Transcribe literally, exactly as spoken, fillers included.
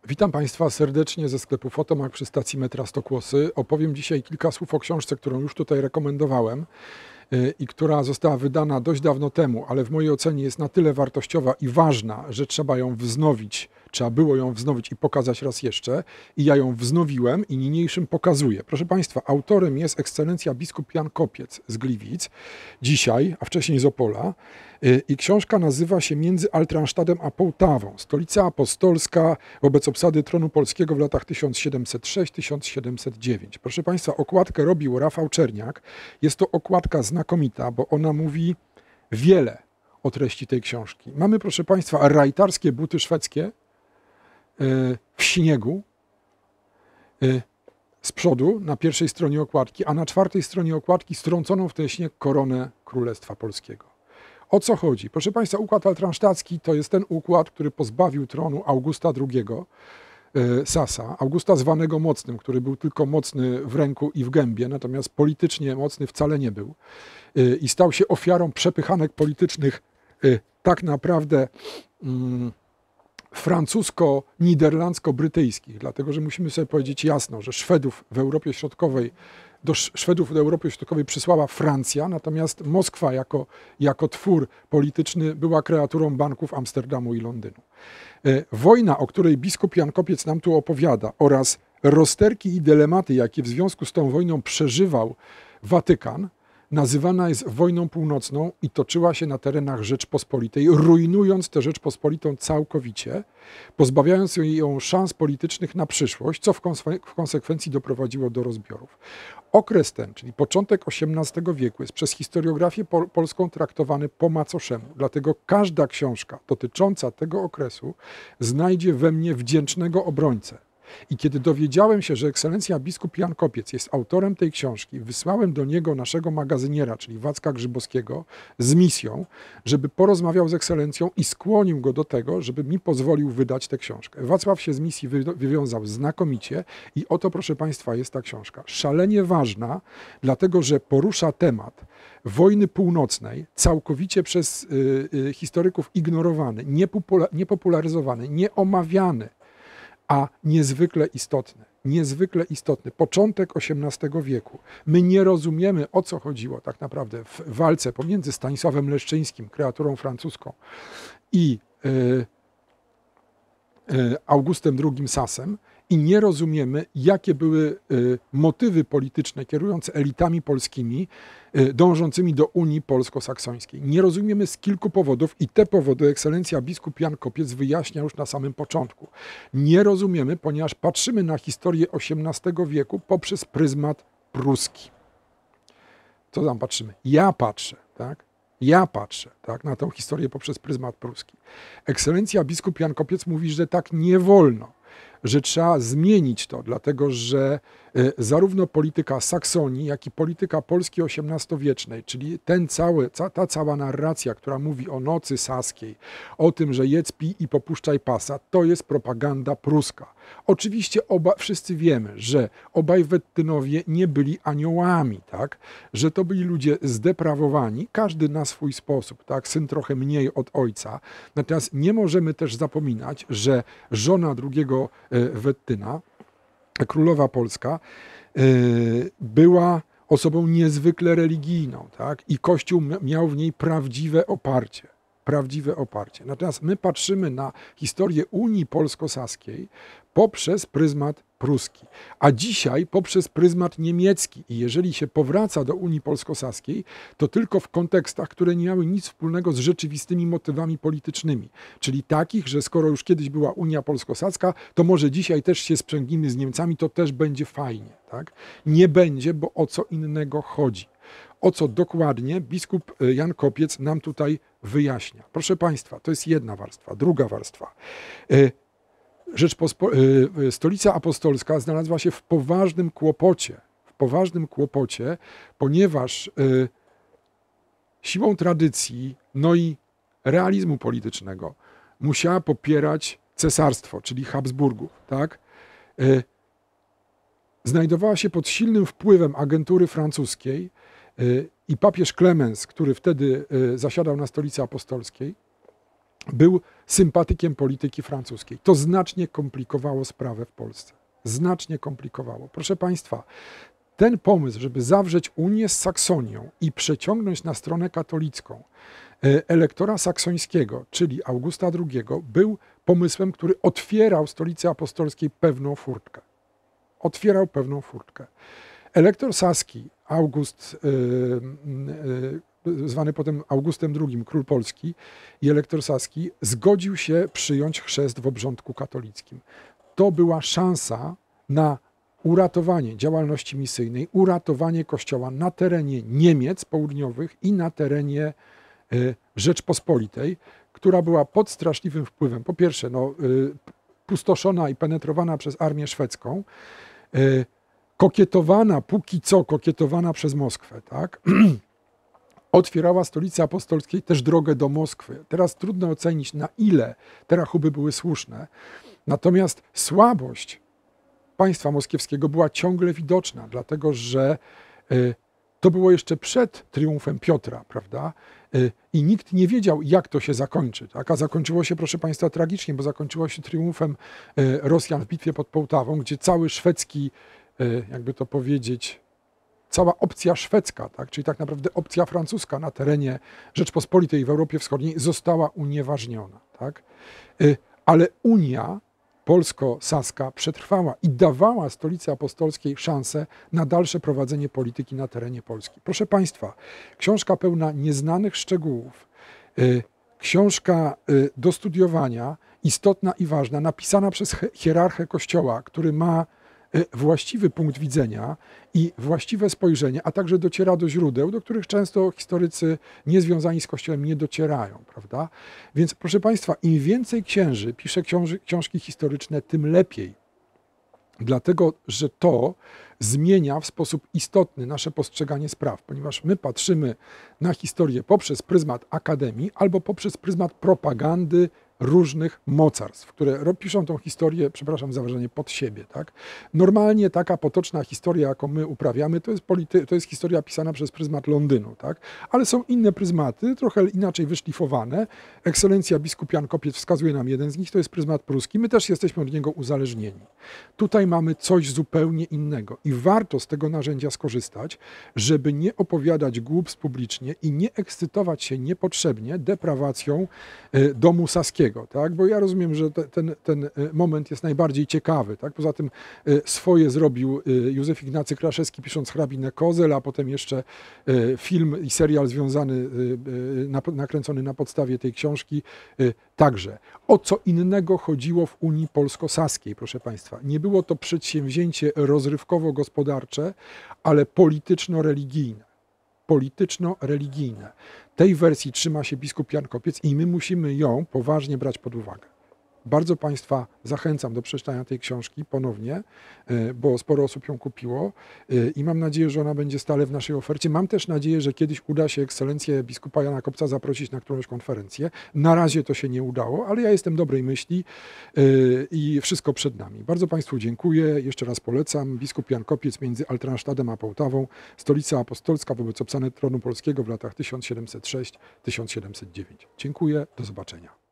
Witam Państwa serdecznie ze sklepu Fotomak przy stacji metra Stokłosy. Opowiem dzisiaj kilka słów o książce, którą już tutaj rekomendowałem i która została wydana dość dawno temu, ale w mojej ocenie jest na tyle wartościowa i ważna, że trzeba ją wznowić, trzeba było ją wznowić i pokazać raz jeszcze. I ja ją wznowiłem i niniejszym pokazuję. Proszę Państwa, autorem jest ekscelencja biskup Jan Kopiec z Gliwic, dzisiaj, a wcześniej z Opola. I książka nazywa się Między Altrastadtem a Połtawą. Stolica apostolska wobec obsady tronu polskiego w latach tysiąc siedemset sześć do tysiąc siedemset dziewięć. Proszę Państwa, okładkę robił Rafał Czerniak. Jest to okładka znakomita, bo ona mówi wiele o treści tej książki. Mamy, proszę Państwa, rajtarskie buty szwedzkie w śniegu z przodu na pierwszej stronie okładki, a na czwartej stronie okładki strąconą w ten śnieg koronę Królestwa Polskiego. O co chodzi? Proszę Państwa, układ altrasztacki to jest ten układ, który pozbawił tronu Augusta drugiego Sasa, Augusta zwanego Mocnym, który był tylko mocny w ręku i w gębie, natomiast politycznie mocny wcale nie był i stał się ofiarą przepychanek politycznych tak naprawdę mm, francusko-niderlandzko-brytyjskich, dlatego że musimy sobie powiedzieć jasno, że Szwedów w Europie Środkowej do Szwedów do Europy Środkowej przysłała Francja, natomiast Moskwa jako, jako twór polityczny była kreaturą banków Amsterdamu i Londynu. Wojna, o której biskup Jan Kopiec nam tu opowiada, oraz rozterki i dylematy, jakie w związku z tą wojną przeżywał Watykan, nazywana jest wojną północną i toczyła się na terenach Rzeczpospolitej, rujnując tę Rzeczpospolitą całkowicie, pozbawiając ją szans politycznych na przyszłość, co w, konse w konsekwencji doprowadziło do rozbiorów. Okres ten, czyli początek osiemnastego wieku, jest przez historiografię pol polską traktowany po macoszemu. Dlatego każda książka dotycząca tego okresu znajdzie we mnie wdzięcznego obrońcę. I kiedy dowiedziałem się, że ekscelencja biskup Jan Kopiec jest autorem tej książki, wysłałem do niego naszego magazyniera, czyli Wacka Grzybowskiego, z misją, żeby porozmawiał z ekscelencją i skłonił go do tego, żeby mi pozwolił wydać tę książkę. Wacław się z misji wy wywiązał znakomicie i oto, proszę Państwa, jest ta książka. Szalenie ważna, dlatego że porusza temat wojny północnej, całkowicie przez y, y, historyków ignorowany, niepopula niepopularyzowany, nieomawiany, a niezwykle istotny, niezwykle istotny, początek osiemnastego wieku. My nie rozumiemy, o co chodziło tak naprawdę w walce pomiędzy Stanisławem Leszczyńskim, kreaturą francuską, i y, y, Augustem drugim Sasem, i nie rozumiemy, jakie były y, motywy polityczne kierujące elitami polskimi y, dążącymi do Unii Polsko-Saksońskiej. Nie rozumiemy z kilku powodów i te powody ekscelencja biskup Jan Kopiec wyjaśnia już na samym początku. Nie rozumiemy, ponieważ patrzymy na historię osiemnastego wieku poprzez pryzmat pruski. Co tam patrzymy? Ja patrzę, tak? Ja patrzę, tak, na tę historię poprzez pryzmat pruski. Ekscelencja biskup Jan Kopiec mówi, że tak nie wolno, że trzeba zmienić to, dlatego że zarówno polityka Saksonii, jak i polityka Polski osiemnastowiecznej, czyli ten cały, ta cała narracja, która mówi o nocy saskiej, o tym, że jedz, pij i popuszczaj pasa, to jest propaganda pruska. Oczywiście oba, wszyscy wiemy, że obaj Wettynowie nie byli aniołami, tak? Że to byli ludzie zdeprawowani, każdy na swój sposób, tak? Syn trochę mniej od ojca. Natomiast nie możemy też zapominać, że żona drugiego Wettyna, królowa polska, była osobą niezwykle religijną, tak? I Kościół miał w niej prawdziwe oparcie. Prawdziwe oparcie. Natomiast my patrzymy na historię Unii Polsko-Saskiej poprzez pryzmat pruski, a dzisiaj poprzez pryzmat niemiecki. I jeżeli się powraca do Unii Polsko-Saskiej, to tylko w kontekstach, które nie miały nic wspólnego z rzeczywistymi motywami politycznymi. Czyli takich, że skoro już kiedyś była Unia Polsko-Saska, to może dzisiaj też się sprzęgnimy z Niemcami, to też będzie fajnie. Tak? Nie będzie, bo o co innego chodzi. O co dokładnie biskup Jan Kopiec nam tutaj wyjaśnia. Proszę Państwa, to jest jedna warstwa. Druga warstwa. Rzeczpospo... Stolica apostolska znalazła się w poważnym kłopocie. W poważnym kłopocie, ponieważ siłą tradycji, no i realizmu politycznego musiała popierać cesarstwo, czyli Habsburgów. Tak? Znajdowała się pod silnym wpływem agentury francuskiej, i papież Klemens, który wtedy zasiadał na Stolicy Apostolskiej, był sympatykiem polityki francuskiej. To znacznie komplikowało sprawę w Polsce. Znacznie komplikowało. Proszę Państwa, ten pomysł, żeby zawrzeć Unię z Saksonią i przeciągnąć na stronę katolicką elektora saksońskiego, czyli Augusta drugiego, był pomysłem, który otwierał stolicy apostolskiej pewną furtkę. Otwierał pewną furtkę. Elektor saski, August, yy, yy, zwany potem Augustem drugim, król Polski i elektor saski, zgodził się przyjąć chrzest w obrządku katolickim. To była szansa na uratowanie działalności misyjnej, uratowanie Kościoła na terenie Niemiec południowych i na terenie y, Rzeczpospolitej, która była pod straszliwym wpływem. Po pierwsze, no, y, pustoszona i penetrowana przez armię szwedzką, y, kokietowana, póki co kokietowana przez Moskwę, tak? Otwierała stolicy apostolskiej też drogę do Moskwy. Teraz trudno ocenić, na ile te rachuby były słuszne. Natomiast słabość państwa moskiewskiego była ciągle widoczna, dlatego że y, to było jeszcze przed triumfem Piotra, prawda? Y, I nikt nie wiedział, jak to się zakończy. Tak? A zakończyło się, proszę Państwa, tragicznie, bo zakończyło się triumfem y, Rosjan w bitwie pod Połtawą, gdzie cały szwedzki, y, jakby to powiedzieć, cała opcja szwedzka, tak? Czyli tak naprawdę opcja francuska na terenie Rzeczpospolitej w Europie Wschodniej została unieważniona. Tak? Y, ale Unia polsko-saska przetrwała i dawała stolicy apostolskiej szansę na dalsze prowadzenie polityki na terenie Polski. Proszę Państwa, książka pełna nieznanych szczegółów, y, książka y, do studiowania, istotna i ważna, napisana przez hierarchę Kościoła, który ma y, właściwy punkt widzenia i właściwe spojrzenie, a także dociera do źródeł, do których często historycy niezwiązani z Kościołem nie docierają, prawda? Więc proszę Państwa, im więcej księży pisze książ- książki historyczne, tym lepiej. Dlatego, że to zmienia w sposób istotny nasze postrzeganie spraw, ponieważ my patrzymy na historię poprzez pryzmat akademii albo poprzez pryzmat propagandy różnych mocarstw, które piszą tą historię, przepraszam za wrażenie, pod siebie. Tak? Normalnie taka potoczna historia, jaką my uprawiamy, to jest, polity- to jest historia pisana przez pryzmat Londynu. Tak? Ale są inne pryzmaty, trochę inaczej wyszlifowane. Ekscelencja biskup Jan Kopiec wskazuje nam jeden z nich, to jest pryzmat pruski. My też jesteśmy od niego uzależnieni. Tutaj mamy coś zupełnie innego i warto z tego narzędzia skorzystać, żeby nie opowiadać głupstw publicznie i nie ekscytować się niepotrzebnie deprawacją y, domu saskiego. Tak? Bo ja rozumiem, że te, ten, ten moment jest najbardziej ciekawy. Tak? Poza tym y, swoje zrobił y, Józef Ignacy Kraszewski, pisząc Hrabinę Kozel, a potem jeszcze y, film i serial związany, y, y, na, nakręcony na podstawie tej książki y, także. O co innego chodziło w Unii Polsko-Saskiej, proszę Państwa. Nie było to przedsięwzięcie rozrywkowo-gospodarcze, ale polityczno-religijne. Polityczno-religijne. Tej wersji trzyma się biskup Jan Kopiec i my musimy ją poważnie brać pod uwagę. Bardzo Państwa zachęcam do przeczytania tej książki ponownie, bo sporo osób ją kupiło i mam nadzieję, że ona będzie stale w naszej ofercie. Mam też nadzieję, że kiedyś uda się ekscelencję biskupa Jana Kopca zaprosić na którąś konferencję. Na razie to się nie udało, ale ja jestem dobrej myśli i wszystko przed nami. Bardzo Państwu dziękuję. Jeszcze raz polecam. Biskup Jan Kopiec między Altenstadtem a Połtawą, stolica apostolska wobec obsady tronu polskiego w latach tysiąc siedemset sześć do tysiąc siedemset dziewięć. Dziękuję. Do zobaczenia.